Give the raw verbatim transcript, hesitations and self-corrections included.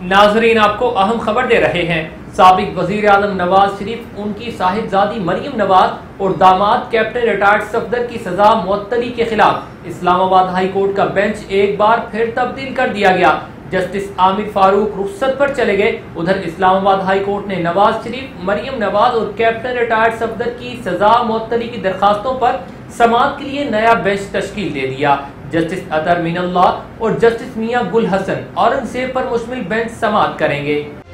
नाजरीन, आपको अहम खबर दे रहे हैं। साबिक वजीर आजम नवाज शरीफ, उनकी साहिबजादी मरियम नवाज और दामाद कैप्टन रिटायर्ड सफदर की सजा मुअत्तली के खिलाफ इस्लामाबाद हाई कोर्ट का बेंच एक बार फिर तब्दील कर दिया गया। जस्टिस आमिर फारूक रुखसत पर चले गए। उधर इस्लामाबाद हाई कोर्ट ने नवाज शरीफ, मरियम नवाज और कैप्टन रिटायर्ड सफदर की सजा मुअत्तली की दरखास्तों पर समाअत के लिए नया बेंच तश्कील दे दिया। जस्टिस अतर मीनल्लाह और जस्टिस मियां गुल हसन औरंगजेब पर मुश्तमिल बेंच समाअत करेंगे।